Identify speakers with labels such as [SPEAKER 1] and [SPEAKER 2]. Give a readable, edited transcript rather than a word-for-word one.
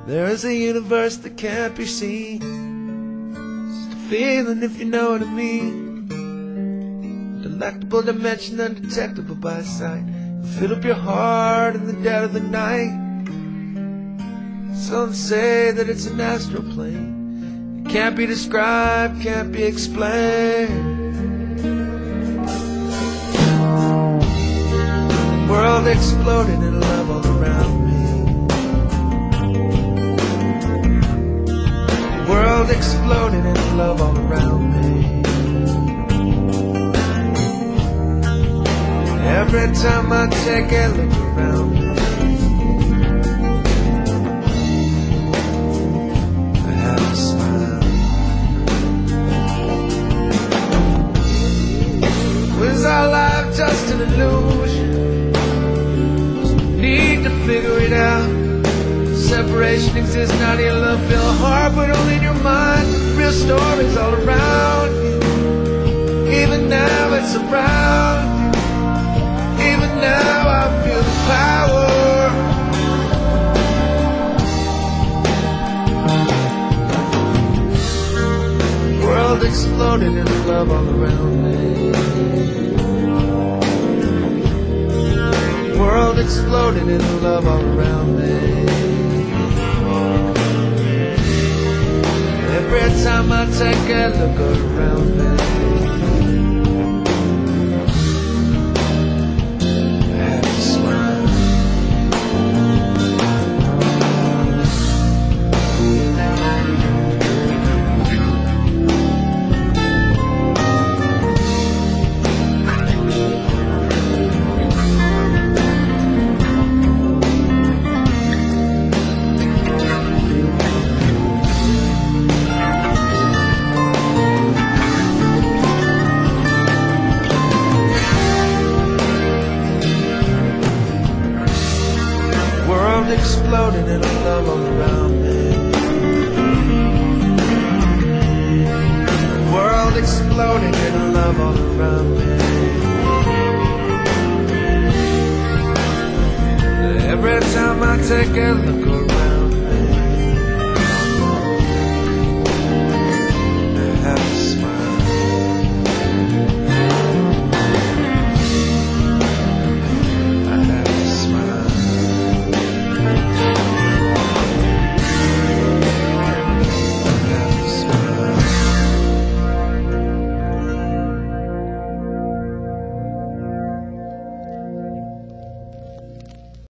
[SPEAKER 1] There is a universe that can't be seen, just a feeling if you know what I mean. Delectable dimension undetectable by sight, fill up your heart in the dead of the night. Some say that it's an astral plane, it can't be described, can't be explained. The world exploding in love all around me. The world exploding in love all around me. Every time I take a look around me, I have to smile. Was our life just an illusion? Need to figure it out. Separation exists, not in your love, feel a heart, but only in your mind. Real stories all around you. Even now it's around you. Even now I feel the power. World exploding in love all around me. World exploding in love all around me. Every time I take a look around me, I have to smile. Exploding in love all around me. World exploding in love all around me. Every time I take a look around.